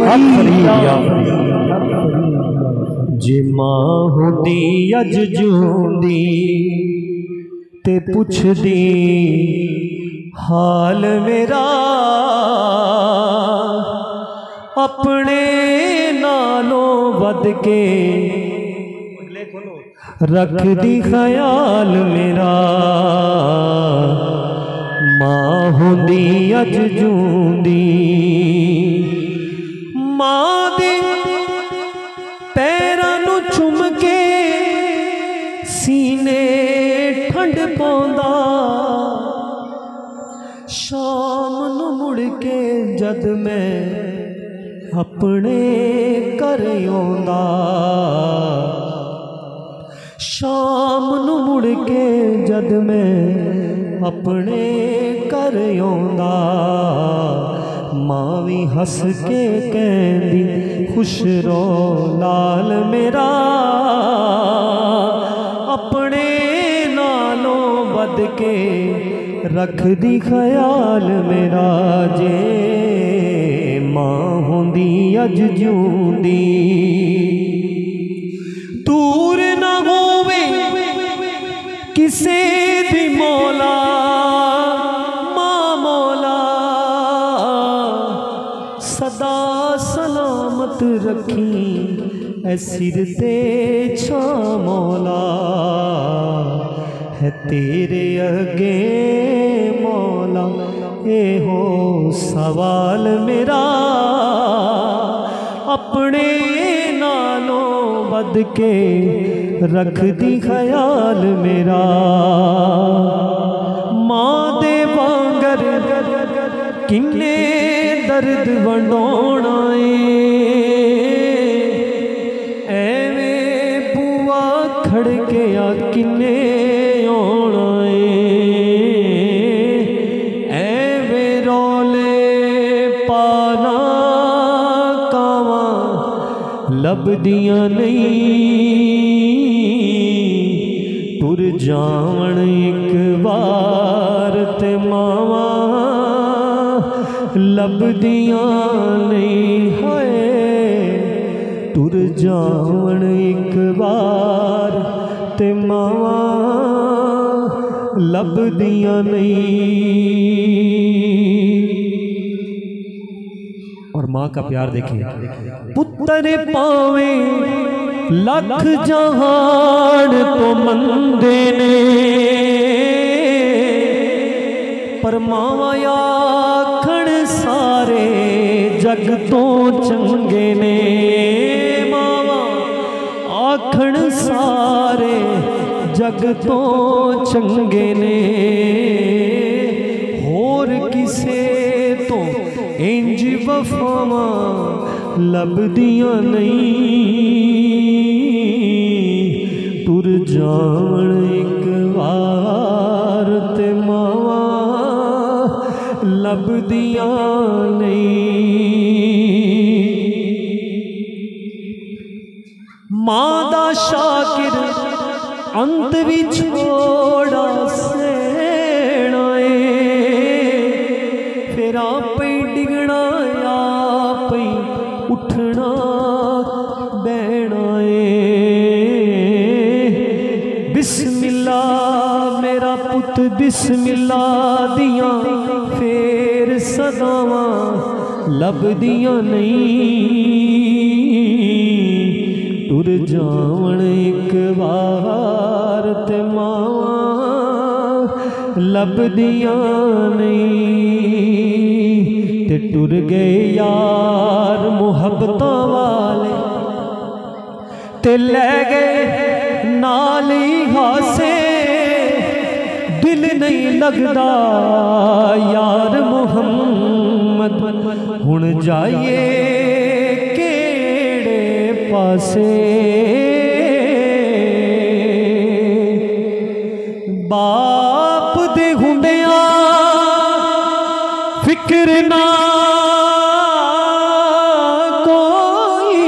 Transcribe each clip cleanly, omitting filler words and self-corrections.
जे मां होंदी अज जूंदी ते पुछदी हाल मेरा, अपने नालों वध के रख दी ख्याल मेरा। मां होंदी अज जूंदी, मां दे पैरां नूं चुम के सीने ठंड पाउंदा, शाम नूं मुड़ के जद मैं अपने घर आउंदा, शाम नूं मुड़ के जद मैं अपने घर आउंदा, मां भी हस के कहंदी खुश रो लाल मेरा, अपने नालों वध के रख दी ख्याल मेरा। जे मां होंदी अज जूंदी, दूर न होवे किसे दी मौला, मां मौला सदा सलामत रखी ऐ सिर ते छां मौला, है तेरे अगे मौला ए हो सवाल मेरा, अपने नालों वध के रख दी ख्याल मेरा। मां दे वांगर किन्ने दर्द वंडोना एवें बुआ खड़के आ किन्ने आना एवें रौले पाना कावां लभदियां नहीं, तुर जावण एक बार ते मावां लभदियां नहीं, हाय तुर जावण एक बार ते मावां लभदियां नहीं। और माँ का प्यार देखिए, पुत्र पावे लख जहान तो मंदे ने, पर मावा आखण सारे जग तो चंगे ने, मावा आखण सारे जग तो चंगे ने, होर किसे तो इंज वफावां लभदियां नहीं, तुर जावण एक बार ते मावां लभदियां नहीं। मां दा शाकिर अंत भी छोड़ा सेना फिर आप डिगना आप उठना बहना बिस्मिल्ला मेरा पुत बिस्मिल्ला दियां फेर सदावां लभदियां नहीं, तुर जावण एक बार ते मावां लभदियां नहीं, ते टुर गए यार मुहब्बतां वाले ते लै गए नाल ही हासे, दिल नहीं लगदा यार मुहम्मद हुण जाइए केड़े पासे, बाप दे हुंदिया फिक्र ना कोई,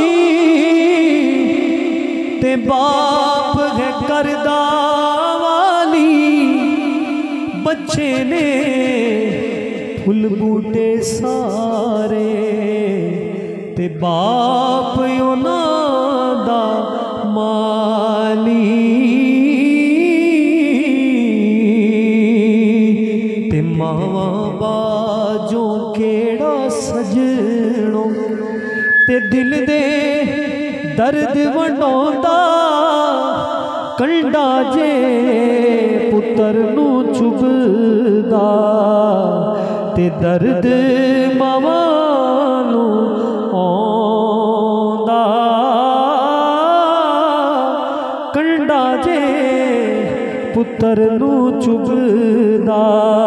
ते बाप है करदा वाली, बच्चे ने फुल बूटे सारे ते बाप उन्हां दा माली ते मावा बाजों केड़ा सजणो ते दिल दे दर्द वंडोंदा कंडा जे पुत्र नू चुभदा ते दर्द मावा नू आंदा कंडा जे पुत्र नू चुभदा।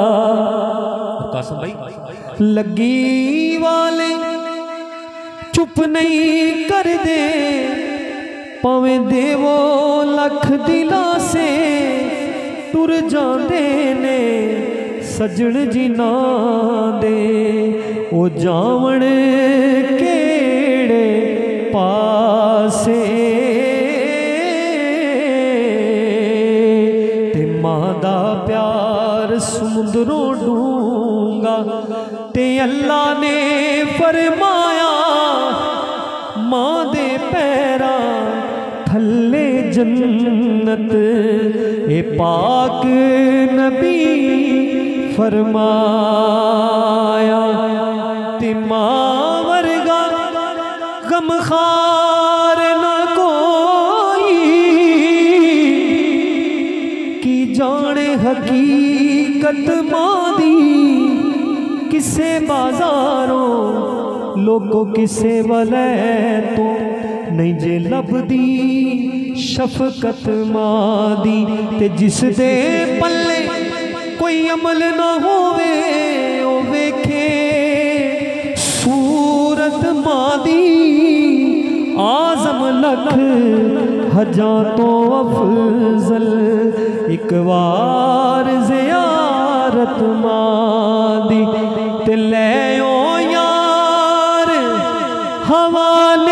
कासम भाई लगी वाले चुप नहीं कर दे पवें देवो लख दिला से टुर जांदे ने सजण जिना दे ओ जावण केड़े पासे ते मां दा प्यार समुंदरों डूंगा ते अल्लाह ने फरमाया मां दे पैरा थल्ले जन्नत ए पाक नबी फरमाया ते मां वर्गा गमखार ना कोई की जाने हकीकत मां दी किसे बाजारों लोगों किसे वाले तो नहीं जे लभदी शफकत मां दी ते जिस दे पल्ले कोई अमल ना होवे ओ वेखे सूरत मां दी आजम लख हजा तो अफजल एक बार ज़ियारत मां दी ते ले ओ यार हवाले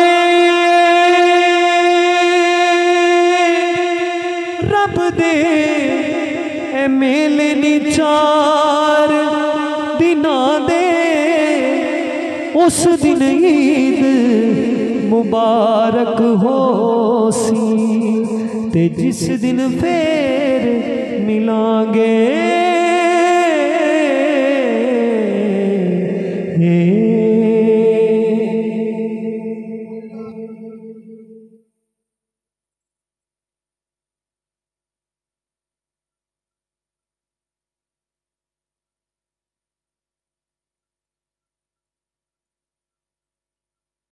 रब दे ए मेले नी चार दिना दे उस दिन ईद मुबारक हो सी ते जिस दिन फेर मिलांगे